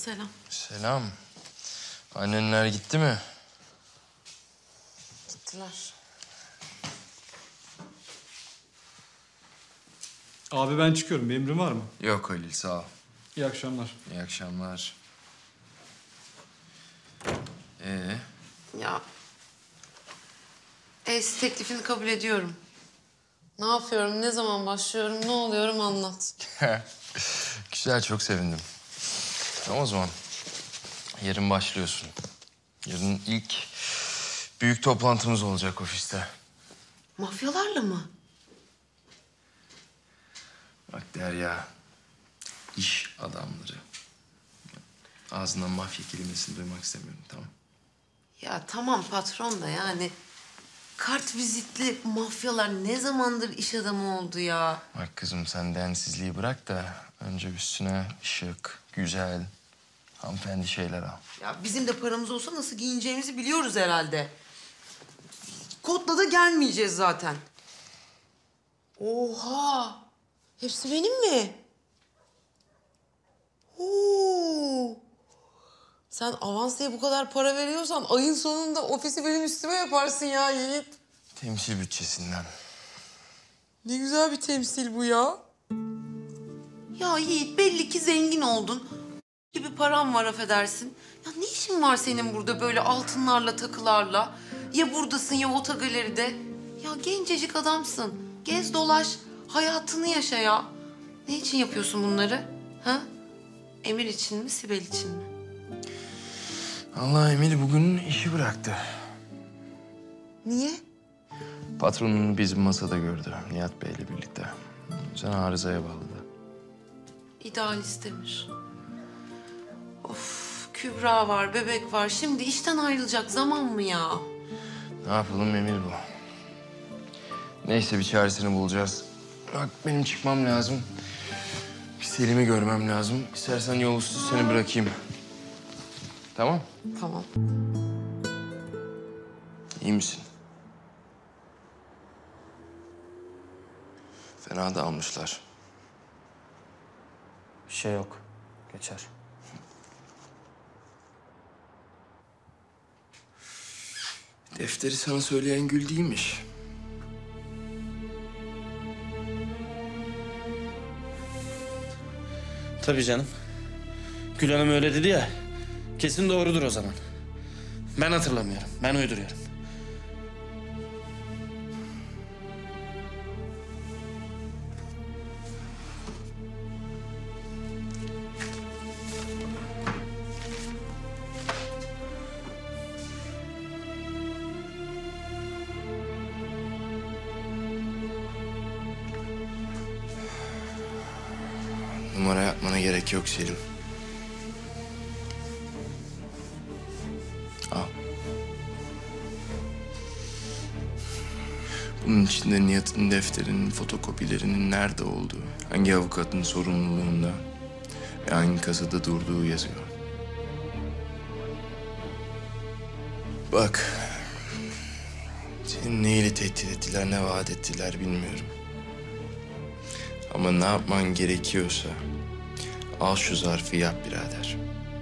Selam. Selam. Annenler gitti mi? Gittiler. Abi ben çıkıyorum. Bir emrin var mı? Yok Halil, sağ ol. İyi akşamlar. İyi akşamlar. Ya... Evsiz teklifini kabul ediyorum. Ne yapıyorum, ne zaman başlıyorum, ne oluyorum anlat. Güzel, çok sevindim. Tamam o zaman. Yarın başlıyorsun. Yarın ilk büyük toplantımız olacak ofiste. Mafyalarla mı? Bak Derya, iş adamları. Ağzından mafya kelimesini duymak istemiyorum, tamam? Ya tamam patron da yani... Kart vizitli mafyalar ne zamandır iş adamı oldu ya? Bak kızım, sen densizliği bırak da önce üstüne şık, güzel, hanımefendi şeyler al. Ya bizim de paramız olsa nasıl giyineceğimizi biliyoruz herhalde. Kodla da gelmeyeceğiz zaten. Oha! Hepsi benim mi? Oo! Sen avans diye bu kadar para veriyorsan ayın sonunda ofisi benim üstüme yaparsın ya Yiğit. Temsil bütçesinden. Ne güzel bir temsil bu ya. Ya Yiğit belli ki zengin oldun. Gibi param var affedersin. Ya ne işin var senin burada böyle altınlarla takılarla? Ya buradasın ya otogaleride. Ya gencecik adamsın. Gez dolaş, hayatını yaşa ya. Ne için yapıyorsun bunları? Ha? Emir için mi, Sibel için mi? Allah, Emir bugün işi bıraktı. Niye? Patronunu bizim masada gördü Nihat Bey'le birlikte. Sen arızaya bağladı. İdealist Emir. Of, Kübra var, bebek var. Şimdi işten ayrılacak zaman mı ya? Ne yapalım, Emir bu. Neyse, bir çaresini bulacağız. Bak benim çıkmam lazım. Bir Selim'i görmem lazım. İstersen yol üstü seni bırakayım. Tamam? Tamam. İyi misin? Fena da almışlar. Bir şey yok. Geçer. Defteri sana söyleyen Gül değilmiş. Tabii canım. Gül Hanım öyle dedi ya. Kesin doğrudur o zaman. Ben hatırlamıyorum. Ben uyduruyorum. Numara yapmana gerek yok Selim. Al. Bunun içinde Nihat'ın defterinin fotokopilerinin nerede olduğu, hangi avukatın sorumluluğunda ve hangi kasada durduğu yazıyor. Bak, seni neyle tehdit ettiler, ne vaat ettiler bilmiyorum. Ama ne yapman gerekiyorsa al şu zarfı yap birader.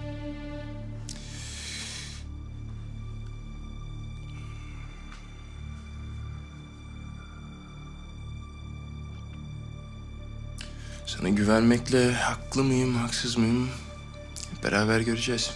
Sana güvenmekle haklı mıyım, haksız mıyım? Hep beraber göreceğiz.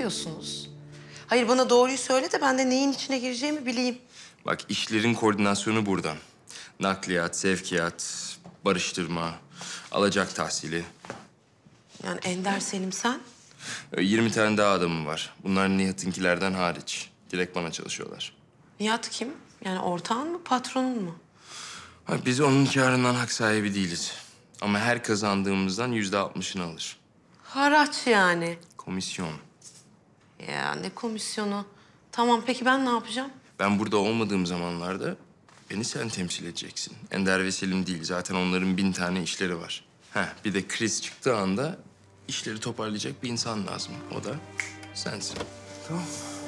yapıyorsunuz? Hayır, bana doğruyu söyle de ben de neyin içine gireceğimi bileyim. Bak işlerin koordinasyonu buradan. Nakliyat, sevkiyat, barıştırma, alacak tahsili. Yani Ender, Selim, sen? 20 tane daha adamım var. Bunlar Nihat'ınkilerden hariç. Direkt bana çalışıyorlar. Nihat kim? Yani ortağın mı, patronun mu? Ha, biz onun kârından hak sahibi değiliz. Ama her kazandığımızdan %60'ını alır. Haraç yani. Komisyon. Ya ne komisyonu? Tamam, peki ben ne yapacağım? Ben burada olmadığım zamanlarda beni sen temsil edeceksin. Ender ve Selim değil. Zaten onların 1000 tane işleri var. Bir de kriz çıktığı anda işleri toparlayacak bir insan lazım. O da sensin. Tamam.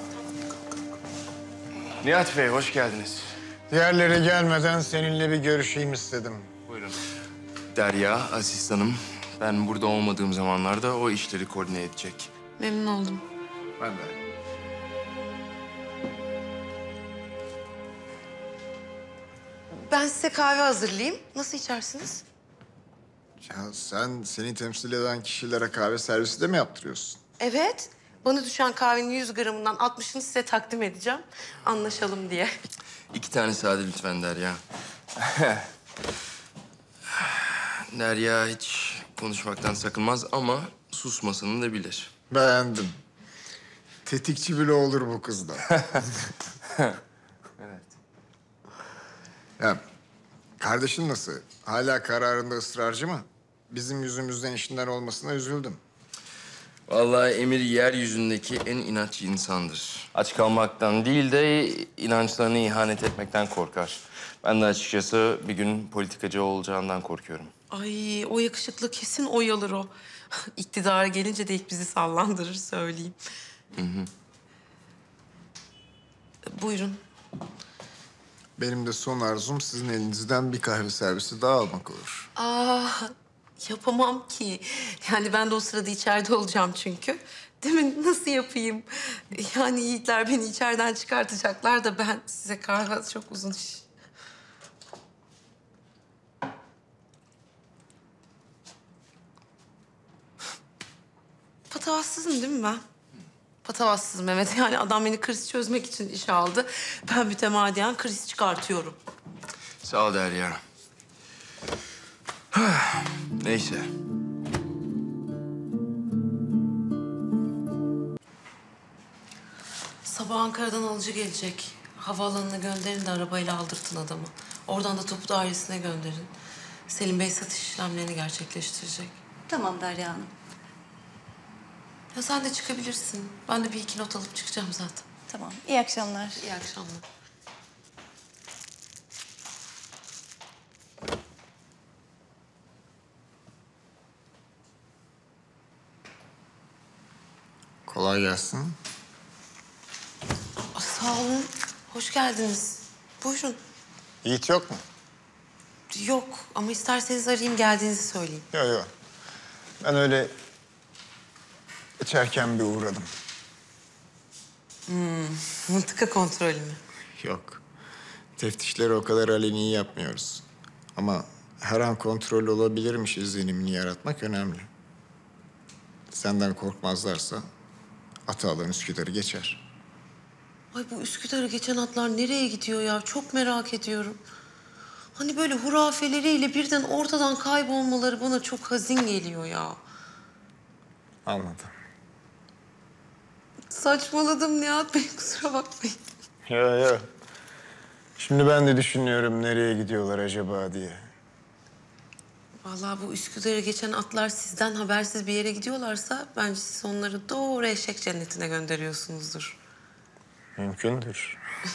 Nihat Bey, hoş geldiniz. Diğerleri gelmeden seninle bir görüşeyim istedim. Buyurun. Derya, asistanım. Ben burada olmadığım zamanlarda o işleri koordine edecek. Memnun oldum. Ben de. Ben size kahve hazırlayayım. Nasıl içersiniz? Ya sen seni temsil eden kişilere kahve servisi de mi yaptırıyorsun? Evet. Bana düşen kahvenin 100 gramından 60'ını size takdim edeceğim. Anlaşalım diye. 2 tane sade lütfen Derya. Derya hiç konuşmaktan sakınmaz ama susmasını da bilir. Beğendim. Tetikçi bile olur bu kızda. Evet. Ya kardeşin nasıl? Hala kararında ısrarcı mı? Bizim yüzümüzden işinden olmasına üzüldüm. Vallahi Emir yeryüzündeki en inatçı insandır. Aç kalmaktan değil de inançlarına ihanet etmekten korkar. Ben de açıkçası bir gün politikacı olacağından korkuyorum. Ay, o yakışıklı kesin oyalar o. İktidara gelince de ilk bizi sallandırır, söyleyeyim. Buyurun. Benim de son arzum sizin elinizden bir kahve servisi daha almak olur. Yapamam ki. Yani ben de o sırada içeride olacağım çünkü. Değil mi? Nasıl yapayım? Yani yiğitler beni içeriden çıkartacaklar da ben size kahve çok uzun iş. Patavatsızım değil mi ben? Patavatsızım evet. Yani adam beni kriz çözmek için işe aldı. Ben mütemadiyen kriz çıkartıyorum. Sağ ol Derya. Neyse. Sabah Ankara'dan alıcı gelecek. Havaalanına gönderin de arabayla aldırtın adamı. Oradan da topu dairesine gönderin. Selim Bey satış işlemlerini gerçekleştirecek. Tamam Derya Hanım. Ya sen de çıkabilirsin. Ben de bir iki not alıp çıkacağım zaten. Tamam. İyi akşamlar. İyi akşamlar. Kolay gelsin. Sağ olun. Hoş geldiniz. Buyurun. Yiğit yok mu? Yok ama isterseniz arayayım, geldiğinizi söyleyeyim. Yok yok. Ben öyle içerken bir uğradım. Mıntıka kontrolü mü? Yok. Teftişleri o kadar aleni yapmıyoruz. Ama her an kontrol olabilirmiş izlenimini yaratmak önemli. Senden korkmazlarsa Atalan Üsküdar'ı geçer. Ay bu Üsküdar'ı geçen atlar nereye gidiyor ya? Çok merak ediyorum. Hani böyle hurafeleriyle birden ortadan kaybolmaları bana çok hazin geliyor ya. Anladım. Saçmaladım Nihat Bey, kusura bakmayın. Yok yok. Şimdi ben de düşünüyorum nereye gidiyorlar acaba diye. Vallahi bu Üsküdar'ı geçen atlar sizden habersiz bir yere gidiyorlarsa bence siz onları doğru eşek cennetine gönderiyorsunuzdur. Mümkündür.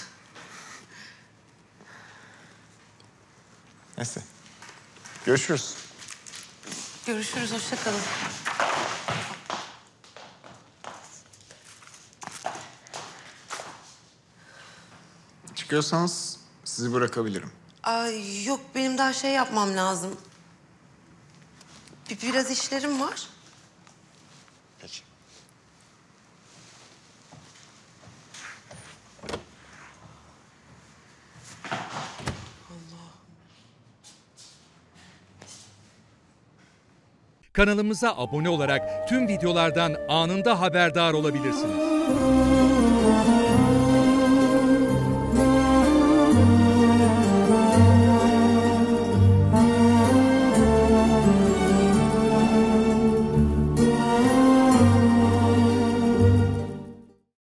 Neyse. Görüşürüz. Görüşürüz, hoşça kalın. Çıkıyorsanız sizi bırakabilirim. Ay yok, benim daha şey yapmam lazım. Biraz işlerim var. Peki. Kanalımıza abone olarak tüm videolardan anında haberdar olabilirsiniz.